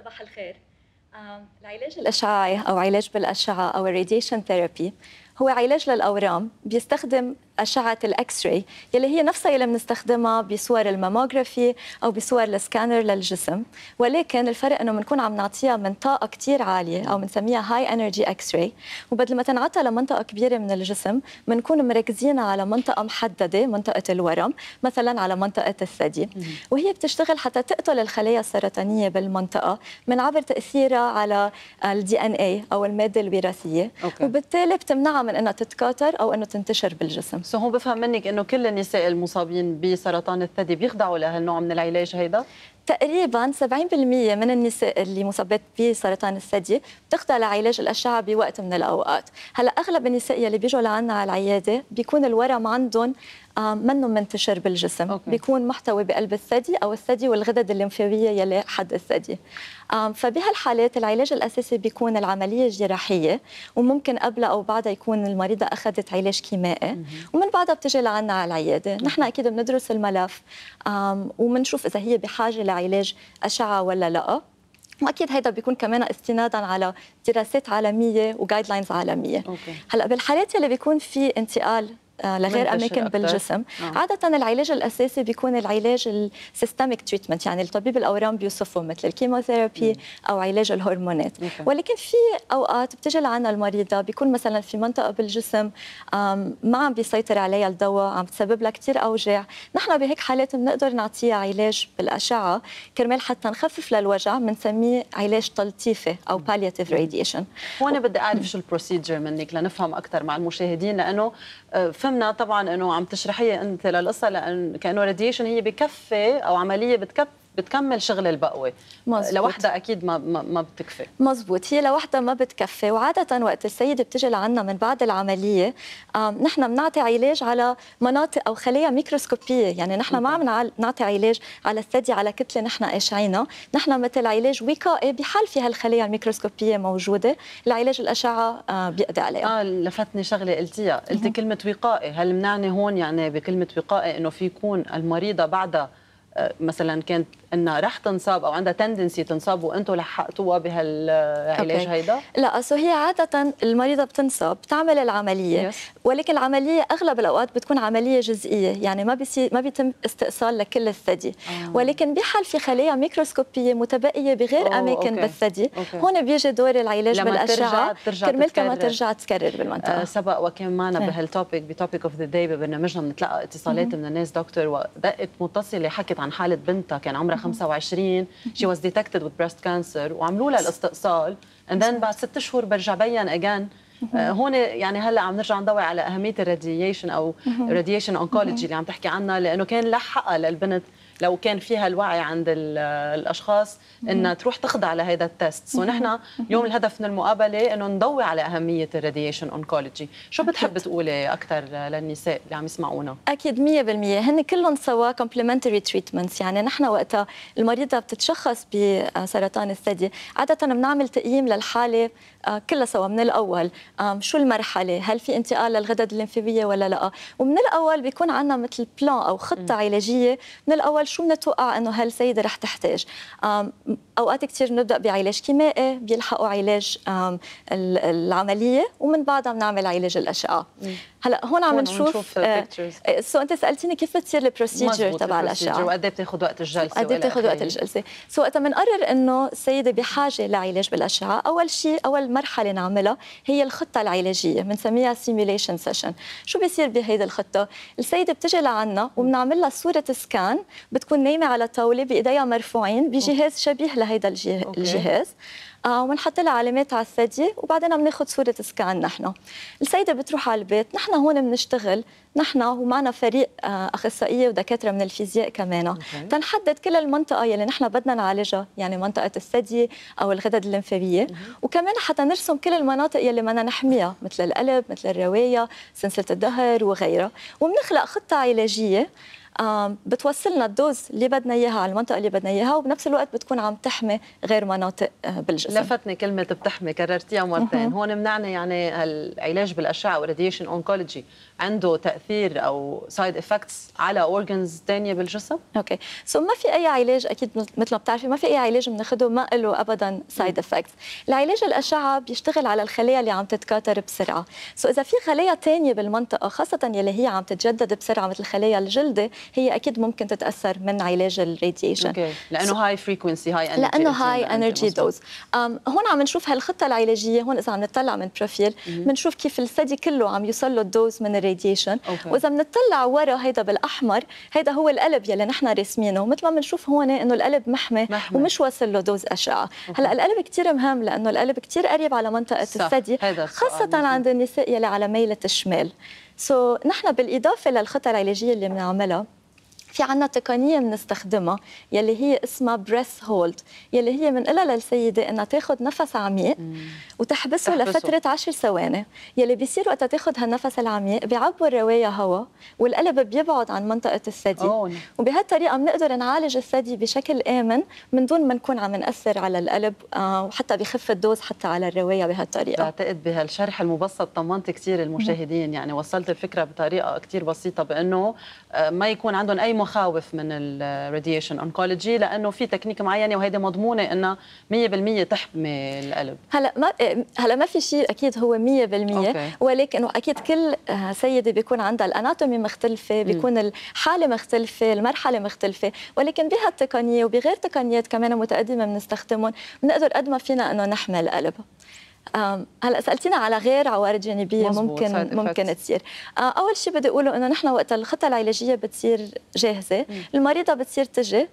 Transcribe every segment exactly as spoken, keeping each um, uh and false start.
صباح الخير. العلاج الإشعاعي أو علاج بالأشعة أو الراديشن ثيرابي هو علاج للأورام بيستخدم أشعة الإكس راي يلي هي نفسها يلي بنستخدمها بصور الماموغرافي أو بصور السكانر للجسم، ولكن الفرق إنه بنكون عم نعطيها من طاقة كتير عالية أو بنسميها هاي انرجي إكس راي، وبدل ما تنعطى لمنطقة كبيرة من الجسم بنكون مركزين على منطقة محددة، منطقة الورم، مثلا على منطقة الثدي، وهي بتشتغل حتى تقتل الخلايا السرطانية بالمنطقة من عبر تأثيرها على الدي ان اي أو المادة الوراثية، أوكي. وبالتالي بتمنعها من إنها تتكاثر أو إنه تنتشر بالجسم. سو هون بفهم منك انه كل النساء المصابين بسرطان الثدي بيخضعوا لهالنوع من العلاج هيدا؟ تقريبا سبعين بالمئة من النساء اللي مصابات بسرطان الثدي بتخضع لعلاج الاشعه بوقت من الاوقات، هلا اغلب النساء يلي بيجوا لعنا على العياده بيكون الورم عندهم منه منتشر بالجسم، أوكي. بيكون محتوي بقلب الثدي او الثدي والغدد الليمفاويه يلي حد الثدي. فبهالحالات العلاج الاساسي بيكون العمليه الجراحيه، وممكن قبلها او بعدها يكون المريضه اخذت علاج كيمائي، ومن بعدها بتجي لعنا على العياده، نحن اكيد بندرس الملف وبنشوف اذا هي بحاجه لعلاج اشعه ولا لا، واكيد هيدا بيكون كمان استنادا على دراسات عالميه وجايد لاينز عالميه. أوكي. هلا بالحالات اللي بيكون في انتقال لغير اماكن بالجسم، آه. عاده العلاج الاساسي بيكون العلاج السيستميك تريتمنت، يعني الطبيب الاورام بيوصفه مثل الكيموثيرابي او علاج الهرمونات، أوكي. ولكن في اوقات بتجي لعنا المريضه بيكون مثلا في منطقه بالجسم ما عم بيسيطر عليها الدواء، عم تسبب لها كثير اوجاع، نحن بهيك حالات بنقدر نعطيها علاج بالاشعه كرمال حتى نخفف للوجع، بنسميه علاج تلطيفي او بالياتيف راديشن. وانا بدي اعرف شو البروسيجر منك لنفهم اكثر مع المشاهدين، لانه فهمنا طبعا انه عم تشرحي انت للقصه لان كانه راديشن هي بكفي او عمليه بتكفي بتكمل شغل البقوه لوحدها، اكيد ما ما بتكفي. مزبوط، هي لوحدها ما بتكفي، وعاده وقت السيده بتجي لعنا من بعد العمليه نحن بنعطي علاج على مناطق او خلايا ميكروسكوبيه، يعني نحن ما عم نعطي علاج على الثدي على كتله نحن قاشعينها، نحن مثل علاج وقائي بحال في هالخلايا الميكروسكوبيه موجوده، العلاج الاشعه بيقضي عليها. اه لفتني شغله قلتيها، قلتي كلمه وقائي، هل بنعني هون يعني بكلمه وقائي انه في يكون المريضه بعدها مثلا كانت انها رح تنصاب او عندها تندنسي تنصاب وانتم لحقتوها بهالعلاج هيدا؟ لا، سو هي عاده المريضه بتنصاب بتعمل العمليه، يس. ولكن العمليه اغلب الاوقات بتكون عمليه جزئيه، يعني ما بيصير ما بيتم استئصال لكل الثدي، آه. ولكن بحال في خلايا ميكروسكوبيه متبقيه بغير أوه. اماكن أوكي. بالثدي، أوكي. هون بيجي دور العلاج بالاشعه كرمال ما ترجع تكرر بالمنطقه. آه سبق وكان معنا بهالتوبيك بتوبيك اوف ذا داي ببرنامجنا بنتلقى اتصالات من الناس دكتور، ودقت متصله حكت عن حاله بنتها كان عمرها خمسة وعشرين، she was detected with breast cancer وعملوا لها الاستئصال and then بعد ست شهور برجع بين اجان. آه هون يعني هلا عم نرجع نضوي على اهميه الراديشن او راديشن اونكولوجي اللي عم تحكي عنها، لانه كان لحقها للبنت لو كان فيها الوعي عند الاشخاص انها تروح تخضع لهذا التست. ونحن اليوم الهدف من المقابله انه نضوي على اهميه الراديشن اونكولوجي. شو بتحب تقولي اكثر للنساء اللي عم يسمعونا؟ اكيد مية بالمية هن كلهم سوا كومبلمنتري تريتمنتس، يعني نحن وقتها المريضه بتتشخص بسرطان الثدي عاده بنعمل تقييم للحاله كلها سوا من الاول، شو المرحله، هل في انتقال للغدد الليمفاويه ولا لا، ومن الاول بيكون عندنا مثل بلان او خطه علاجيه من الاول شو بنتوقع انه هالسيده رح تحتاج. اوقات كثير بنبدا بعلاج كيمائي بيلحقوا علاج العمليه، ومن بعدها بنعمل علاج الاشعه. هلا هون عم نشوف آه سو انت سالتيني كيف بتصير البروسيجر تبع الاشعه وقد ايه بتاخذ وقت الجلسه قد ايه بتاخذ وقت الجلسه. سو وقتها بنقرر انه السيده بحاجه لعلاج بالاشعه، اول شيء اول مرحله نعملها هي الخطه العلاجيه، بنسميها سيميوليشن سيشن. شو بيصير بهيدي الخطه؟ السيده بتجي لعنا وبنعمل لها صوره سكان، بتكون نايمه على طاوله بايديها مرفوعين بجهاز شبيه لهيدا الجهاز، آه وبنحط لها علامات على الثدي، وبعدين بناخذ صوره سكان. نحن السيده بتروح على البيت، نحن هون بنشتغل نحن ومعنا فريق آه اخصائيه ودكاتره من الفيزياء كمان تنحدد كل المنطقه يلي نحن بدنا نعالجها، يعني منطقه الثدي او الغدد الليمفاويه، وكمان حتى نرسم كل المناطق يلي بدنا نحميها مثل القلب مثل الروايه سلسله الظهر وغيرها، وبنخلق خطه علاجيه بتوصلنا الدوز اللي بدنا اياها على المنطقه اللي بدنا اياها، وبنفس الوقت بتكون عم تحمي غير مناطق بالجسم. لفتني كلمه بتحمي، كررتيها مرتين. هون بنعني يعني العلاج بالاشعه والراديشن اونكولوجي عنده تاثير او سايد افكتس على اورجنز ثانيه بالجسم؟ اوكي سو so ما في اي علاج، اكيد مثل ما بتعرفي ما في اي علاج بناخده ما له ابدا سايد افكتس. العلاج الاشعه بيشتغل على الخلايا اللي عم تتكاثر بسرعه، سو so اذا في خلايا ثانيه بالمنطقه خاصه يلي هي عم تتجدد بسرعه مثل خلايا الجلده، هي اكيد ممكن تتاثر من علاج الراديشن. اوكي لانه هاي فريكونسي هاي انرجي، لانه هاي انرجي دوز. هون عم نشوف هالخطه العلاجيه، هون اذا عم نطلع من بروفيل بنشوف كيف الثدي كله عم يوصل له الدوز من الراديشن، واذا بنطلع ورا هيدا بالاحمر هيدا هو القلب يلي نحن راسمينه، مثل ما بنشوف هون انه القلب محمي, محمي ومش واصل له دوز اشعه. هلا القلب كثير مهم لانه القلب كثير قريب على منطقه الثدي، خاصه عند النساء يلي على ميله الشمال. سو so, نحن بالاضافه للخطه العلاجيه اللي بنعملها في عنا تقنيه بنستخدمها يلي هي اسمها بريث هولد، يلي هي بنقولها للسيده انها تاخذ نفس عميق وتحبسه تحبسه. لفتره عشر ثواني، يلي بيصير وقتها تاخذ هالنفس العميق بيعبوا الروايه هواء والقلب بيبعد عن منطقه الثدي، وبهالطريقه بنقدر نعالج الثدي بشكل امن من دون ما نكون عم ناثر على القلب، وحتى بخف الدوز حتى على الروايه بهالطريقه. بعتقد بهالشرح المبسط طمنت كثير المشاهدين، يعني وصلت الفكره بطريقه كثير بسيطه بانه ما يكون عندهم اي مخاوف من الراديشن اونكولوجي، لانه في تكنيك معينه وهيدي مضمونه انها مية بالمية تحمي القلب. هلا ما هلا ما في شيء اكيد هو مية بالمية أوكي. ولكن اكيد كل سيده بيكون عندها الاناتومي مختلفه، بيكون م. الحاله مختلفه، المرحله مختلفه، ولكن بهالتقنيه وبغير تقنيات كمان متقدمه بنستخدمهم بنقدر قد ما فينا انه نحمي القلب. هلا سالتينا على غير عوارض جانبيه ممكن ممكن تصير. اول شيء بدي اقوله انه نحن وقت الخطه العلاجيه بتصير جاهزه، م. المريضه بتصير تجي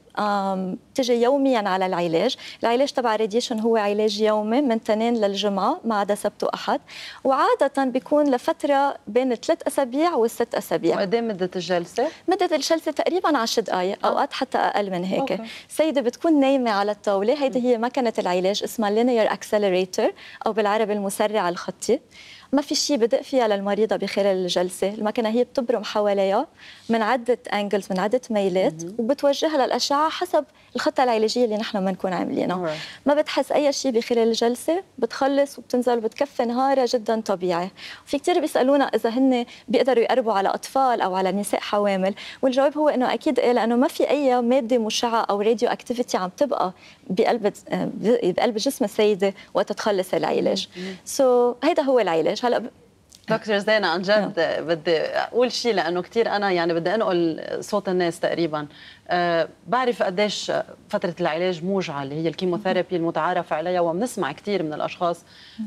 تجي يوميا على العلاج. العلاج تبع الراديشن هو علاج يومي من اثنين للجمعه ما عدا سبت واحد، وعاده بيكون لفتره بين ثلاث اسابيع والست اسابيع. وقد ايه مده الجلسه؟ مده الجلسه تقريبا عشر دقائق، اوقات حتى اقل من هيك. أوكي. السيده بتكون نايمه على الطاوله، هيدي هي مكنه العلاج اسمها لينير اكسلريتور او بالعربي المسرع الخطي. ما في شيء بدق فيها للمريضه بخلال الجلسه، المكنه هي بتبرم حواليها من عده انجلز، من عده ميلات، وبتوجهها للاشعه حسب الخطه العلاجيه اللي نحن بنكون عاملينها. ما بتحس اي شيء بخلال الجلسه، بتخلص وبتنزل وبتكفي نهارها جدا طبيعي. وفي كثير بيسالونا اذا هن بيقدروا يقربوا على اطفال او على نساء حوامل، والجواب هو انه اكيد ايه، لانه ما في اي ماده مشعه او راديو اكتيفيتي عم تبقى بقلب بقلب جسم السيده وقت تخلص العلاج. سو so, هيدا هو العلاج. هلا دكتور زينة عن جد بدي اقول شيء، لانه كثير انا يعني بدي انقل صوت الناس تقريبا. أه بعرف قديش فتره العلاج موجعه اللي هي الكيموثيرابي المتعارف عليها، وبنسمع كثير من الاشخاص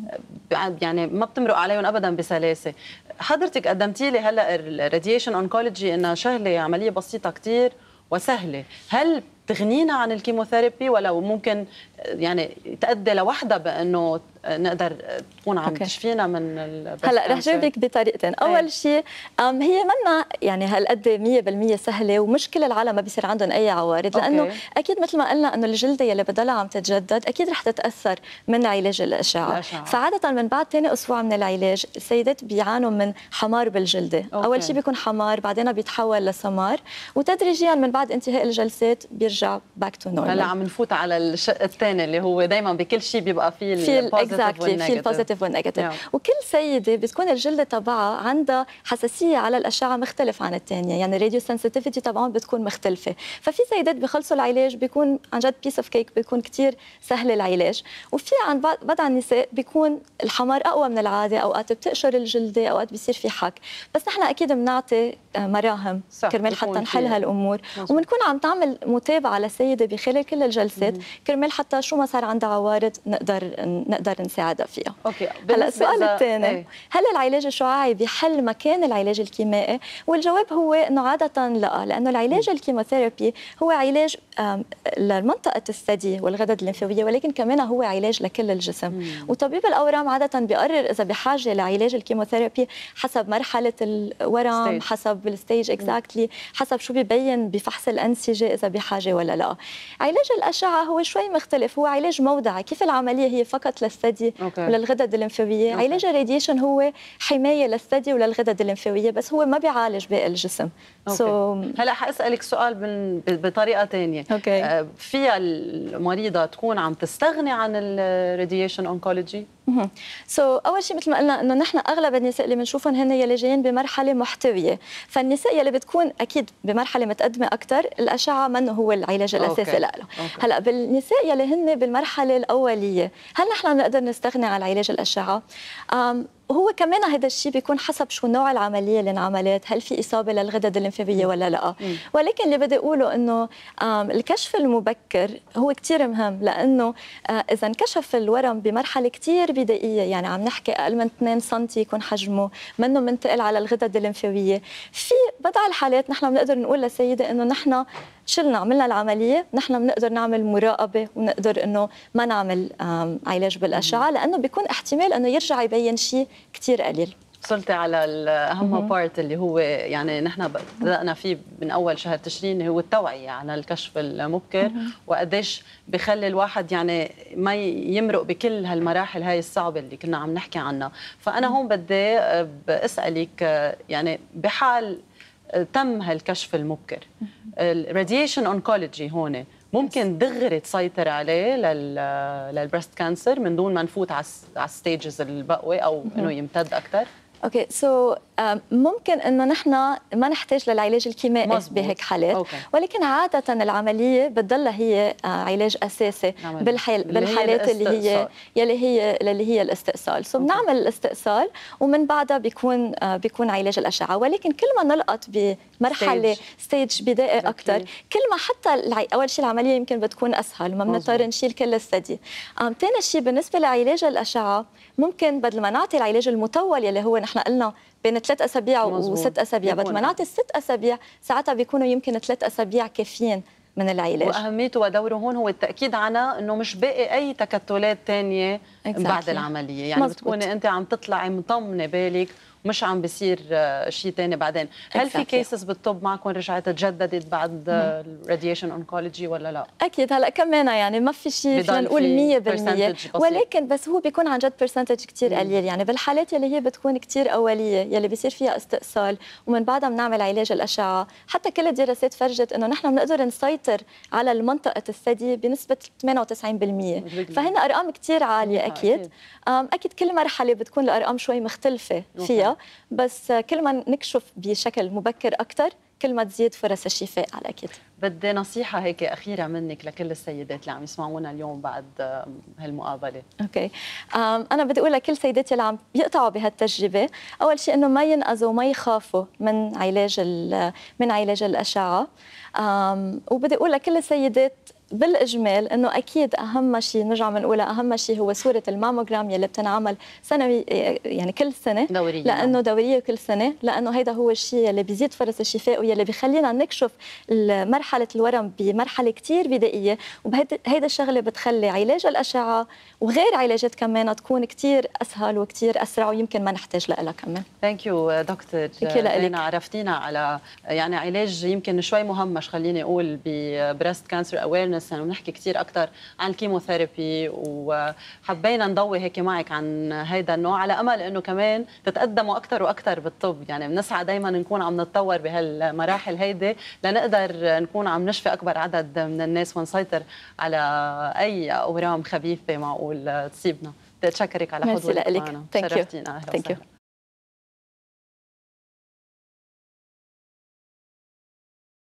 يعني ما بتمرق عليهم ابدا بسلاسه. حضرتك قدمتي لي هلا الراديشن اونكولوجي انها شغله عمليه بسيطه كثير وسهله، هل تغنينا عن الكيموثيرابي ولا ممكن يعني تأدي لوحدها بانه نقدر تكون عم أوكي. تشفينا من هلا رح جاوبك بطريقتين. اول شيء هي منا يعني هالقد مية بالمية سهله، ومش كل العالم ما بيصير عندهم اي عوارض، لانه أوكي. اكيد مثل ما قلنا انه الجلده يلي بضلها عم تتجدد اكيد رح تتاثر من علاج الاشعه. الأشعة. فعاده من بعد ثاني اسبوع من العلاج السيدات بيعانوا من حمار بالجلده. أوكي. اول شيء بيكون حمار، بعدين بيتحول لسمار، وتدريجيا من بعد انتهاء الجلسات بيرجع باك تو نورمال. هلا عم نفوت على الشق الثاني اللي هو دائما بكل شيء بيبقى فيه البوزيتيف والنيجاتيف. في البوزيتيف والنيجاتيف. وكل سيده بتكون الجلده تبعها عندها حساسيه على الاشعه مختلف عن الثانيه، يعني الراديو سنسيتيفيتي تبعهم بتكون مختلفه. ففي سيدات بيخلصوا العلاج بيكون عن جد بيس اوف كيك، بيكون كثير سهل العلاج، وفي عن بعض النساء بيكون الحمار اقوى من العاده، اوقات بتقشر الجلده، اوقات بيصير في حك. بس نحن اكيد بنعطي مراهم كرمال حتى نحل هالامور، وبنكون عم تعمل متابعه للسيده بخلال كل الجلسات كرمال حتى شو ما صار عندها عوارض نقدر نقدر نساعدها فيها. اوكي. هلا السؤال الثاني ايه؟ هل العلاج الشعاعي بيحل مكان العلاج الكيميائي؟ والجواب هو انه عاده لا، لانه العلاج الكيموثيرابي هو علاج لمنطقه الثدي والغدد الليمفاويه، ولكن كمان هو علاج لكل الجسم. مم. وطبيب الاورام عاده بيقرر اذا بحاجه لعلاج الكيموثيرابي حسب مرحله الورم، ستيج. حسب الستيج اكزاكتلي، حسب شو ببين بفحص الانسجه اذا بحاجه ولا لا. علاج الاشعه هو شوي مختلف، هو علاج موضعي، كيف العمليه هي فقط للثدي للثدي أوكي. وللغدد الليمفاويه. أوكي. علاج الراديشن هو حمايه للثدي وللغدد الليمفاويه، بس هو ما بيعالج باقي الجسم. so... هلا حاسالك سؤال من بطريقه ثانيه. أوكي. آه فيها المريضه تكون عم تستغني عن الراديشن اونكولوجي؟ سو so, اول شيء مثل ما قلنا انه نحن اغلب النساء اللي بنشوفهم هن يلي جايين بمرحله محتويه، فالنساء يلي بتكون اكيد بمرحله متقدمه اكثر الاشعه منه هو العلاج الاساسي لها. هلا بالنساء يلي هن بالمرحله الاوليه، هل نحن بنقدر نستغني عن العلاج الاشعه؟ هو كمان هذا الشيء بيكون حسب شو نوع العمليه اللي انعملت، هل في اصابه للغدد الليمفاويه ولا لا. مم. ولكن اللي بدي اقوله انه الكشف المبكر هو كثير مهم، لانه اذا انكشف الورم بمرحله كثير بدائيه، يعني عم نحكي اقل من اثنين سم يكون حجمه، منه منتقل على الغدد الليمفاويه، في بضع الحالات نحن بنقدر نقول للسيده انه نحن شلنا عملنا العمليه، نحن بنقدر نعمل مراقبه ونقدر انه ما نعمل علاج بالاشعه، لانه بيكون احتمال انه يرجع يبين شيء كثير قليل. وصلتي على الاهم بارت اللي هو يعني نحن بدأنا فيه من اول شهر تشرين، هو التوعيه على الكشف المبكر، وقديش بخلي الواحد يعني ما يمرق بكل هالمراحل هاي الصعبه اللي كنا عم نحكي عنها. فانا هون بدي اسالك يعني بحال تم هالكشف المبكر، الراديشن اونكولوجي هون ممكن دغري تسيطر عليه لل للبريست كانسر من دون ما نفوت على الستيجز البقوه او انه يمتد اكثر؟ اوكي سو so, uh, ممكن انه نحن ما نحتاج للعلاج الكيمائي بهيك حالات. أوكي. ولكن عاده العمليه بتضلها هي uh, علاج اساسي بالحال بالحالات اللي هي يلي هي اللي هي الاستئصال. سو so, بنعمل الاستئصال ومن بعدها بيكون uh, بيكون علاج الاشعه، ولكن كل ما نلقط بمرحله ستيج بدائي اكثر، كل ما حتى الع... اول شيء العمليه يمكن بتكون اسهل، ما بنضطر نشيل كل الثدي. ثاني um, شيء بالنسبه لعلاج الاشعه، ممكن بدل ما نعطي العلاج المطول يلي هو نحن قلنا بين ثلاث اسابيع وست اسابيع، بدل ما نعطي الست اسابيع ساعتها بيكونوا يمكن ثلاث اسابيع كافيين من العلاج. واهميته ودوره هون هو التاكيد على انه مش باقي اي تكتلات ثانيه exactly. بعد العمليه، يعني مزبوط. بتكوني انت عم تطلعي مطمنه بالك مش عم بيصير شيء ثاني بعدين. هل exactly. في كيسز بالطب معكم رجعت تجددت بعد الراديشن اونكولوجي ولا لا؟ اكيد هلا كمان يعني ما في شيء فينا نقول مية بالمية، ولكن بس هو بيكون عن جد برسنتج كثير قليل. يعني بالحالات يلي هي بتكون كثير اوليه يلي بيصير فيها استئصال ومن بعدها بنعمل علاج الاشعه، حتى كل الدراسات فرجت انه نحن بنقدر نسيطر على المنطقه الثدي بنسبه ثمانية وتسعين بالمئة، فهن ارقام كثير عاليه. اكيد اكيد كل مرحله بتكون الارقام شوي مختلفه فيها، بس كل ما نكشف بشكل مبكر أكثر كل ما تزيد فرص الشفاء على أكيد. بدي نصيحة هيك أخيرة منك لكل السيدات اللي عم يسمعونا اليوم بعد هالمقابلة. أوكي أنا بدي أقول لكل سيدات اللي عم يقطعوا بهالتجربة، أول شيء إنه ما ينقذوا وما يخافوا من علاج من علاج الأشعة، وبدي أقول لكل السيدات بالاجمال انه اكيد اهم شيء نرجع بنقولها، اهم شيء هو صوره الماموجرام يلي بتنعمل سنوي يعني كل سنه دورية، لانه دوريه كل سنه، لانه هيدا هو الشيء يلي بيزيد فرص الشفاء ويلي بيخلينا نكشف مرحله الورم بمرحله كثير بدائيه، وهيدا الشغله بتخلي علاج الاشعه وغير علاجات كمان تكون كثير اسهل وكثير اسرع ويمكن ما نحتاج لها كمان. ثانك يو دكتور زينة، عرفتينا على يعني علاج يمكن شوي مهمش خليني اقول ببريست كانسر اويرنس، ونحكي كثير اكثر عن الكيموثيرابي، وحبينا نضوي هيك معك عن هيدا النوع على امل انه كمان تتقدموا اكثر واكثر بالطب. يعني بنسعى دائما نكون عم نتطور بهالمراحل هيدي لنقدر نكون عم نشفي اكبر عدد من الناس ونسيطر على اي اورام خبيثه معقول تصيبنا. بتشكرك على حضورك معنا، شرفتينا. اهلا وسهلا.